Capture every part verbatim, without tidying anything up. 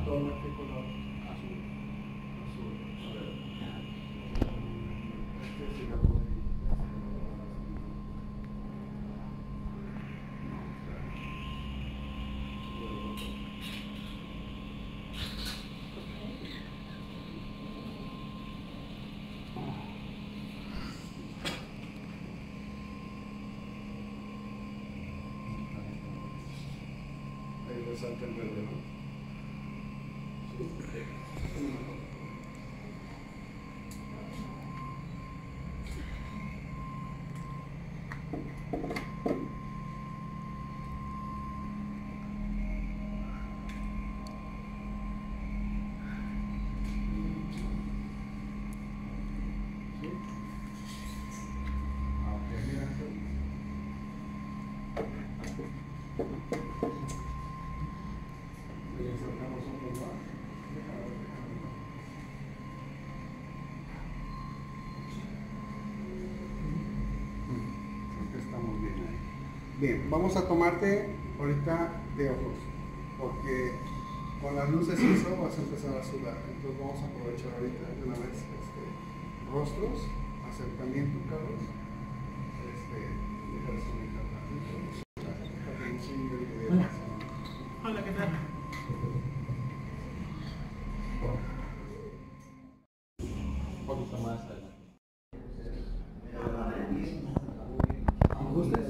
toma, ¿qué color? Azul. Azul. A ver. Este sí lo puedo ir. Ahí resalta el verde, ¿no? Sí. Ah, ok, mira. Le insertamos otro más. Déjalo, déjalo. Creo que estamos bien ahí. Bien, vamos a tomarte ahorita de ojos, porque con las luces y eso vas a empezar a sudar. Entonces vamos a aprovechar ahorita de una vez este, rostros, acercamiento, Carlos. Este, deja de desconectar tantito. Déjate enseñar el video. Hola. Hola, ¿qué tal? Un poquito más adelante. ¿Gustas?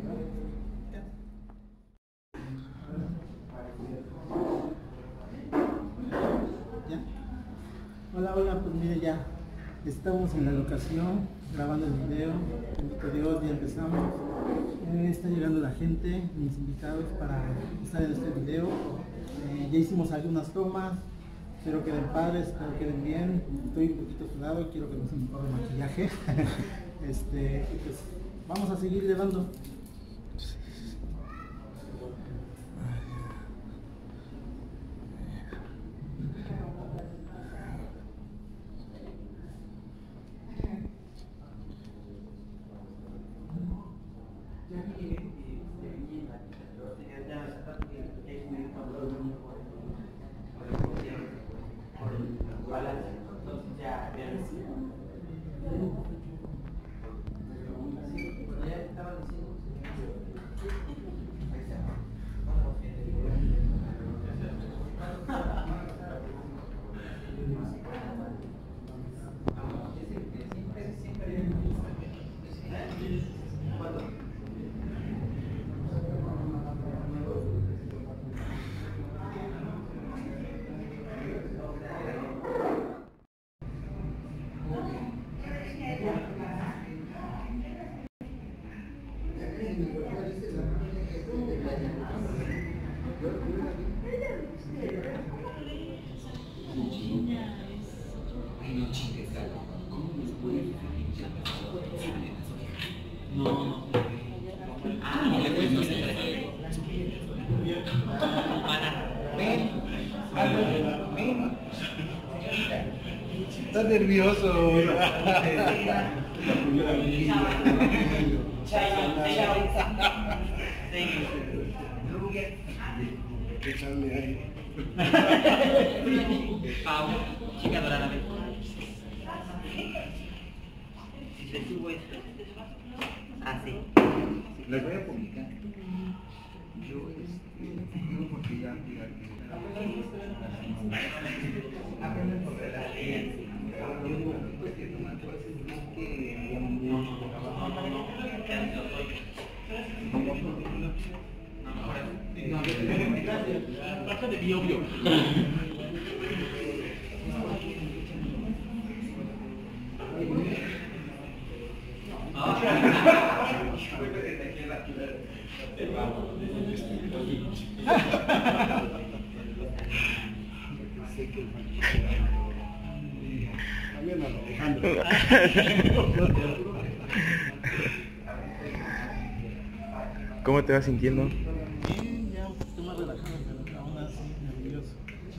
¿Ya? Hola, hola, pues mire ya, estamos en la locación, grabando el video, bendito Dios, ya empezamos. Eh, está llegando la gente, mis invitados para estar en este video. Eh, ya hicimos algunas tomas, espero queden padres, espero queden bien. Estoy un poquito sudado, quiero que no se me corra el maquillaje. este, y pues vamos a seguir llevando. No, no. Ah, no le puedes no se ven, ven. Está nervioso. Échale ahí. Pau, chica dorada, ven. Si te subo esto, así. Les voy a publicar. Yo, este, yo porque ya, ya, Aprenden sobre la ley. Yo digo, pues que tomar cosas que no, Bájate mi obvio. También Alejandro. ¿Cómo te vas sintiendo? Bien, ya un poquito más relajado, pero aún así nervioso.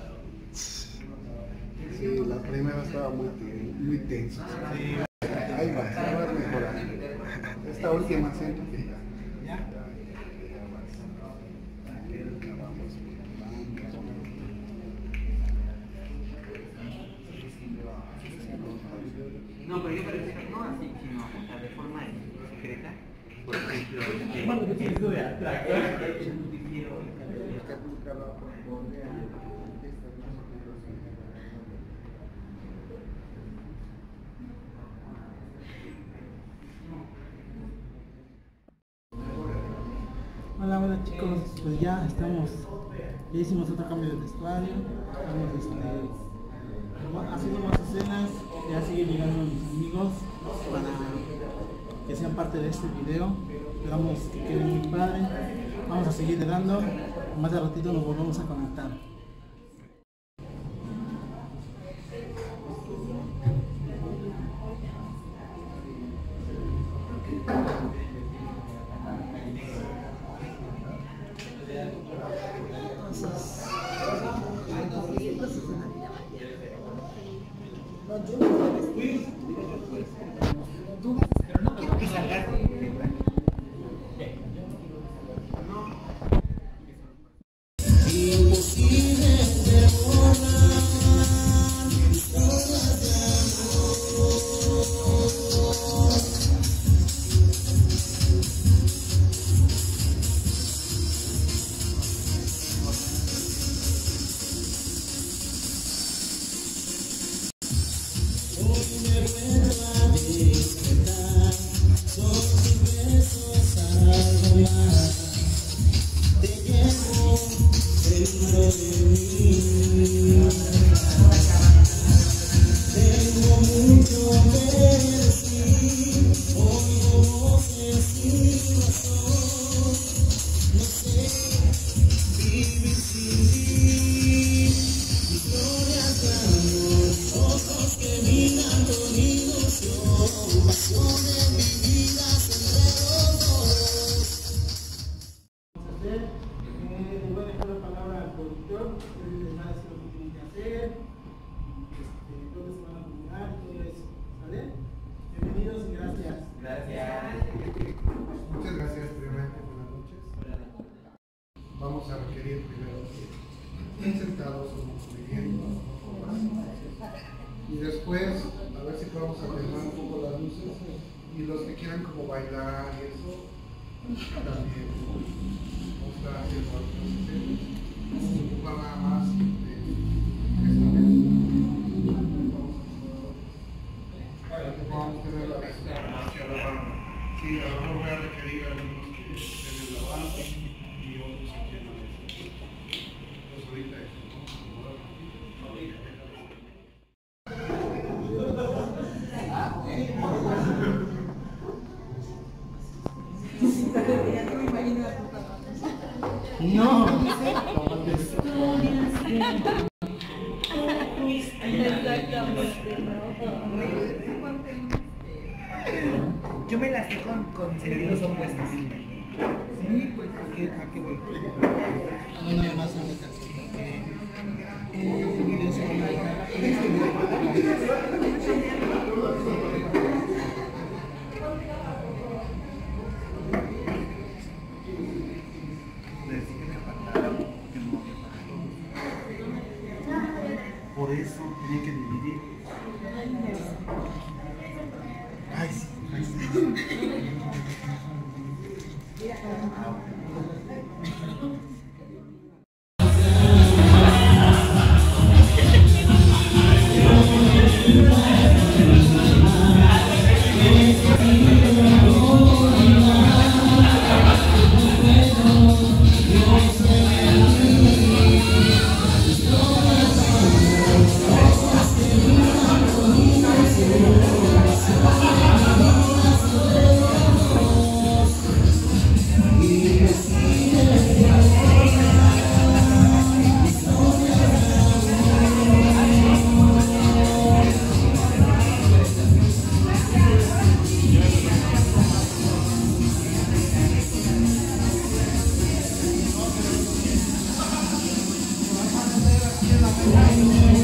Sí, la primera estaba muy, muy tensa. Sí. Ahí va, ahí va mejorando. Esta última siento que ya. ¿Ya? Ya vas. Ya vamos mejorando. No, pero yo me refiero no así, sino o sea, de forma secreta. Por ejemplo, este, Bueno, yo sí estuve atrás. el noticiero. Hola, hola chicos, pues ya estamos, ya hicimos otro cambio de vestuario, estamos este, haciendo más escenas, ya siguen llegando mis amigos para que sean parte de este video, esperamos que quede muy padre, vamos a seguir dando, más de ratito nos volvemos a conectar. Pero no quiero que salgas. Muchas gracias, primeramente, buenas noches. Vamos a requerir primero que estén sentados o moviendo y después a ver si podemos atenuar un poco las luces y los que quieran como bailar y eso también vamos a estar haciendo algunas escenas, ocupar nada más de esta vez. Para que podamos tener la vista hacia la banda. Sí, a lo mejor voy a requerir a algunos que estén en la banda y otros aquí en la mesa. Pues ahorita eso, No. Yo me las sé con, con sentidos opuestos. Sí, pues, ¿a qué, a qué voy? No, nada más a mi canción, porque eh, el video se va a dejar. por eso tenía que dividir. Ay, sí, ay, sí. Thank you.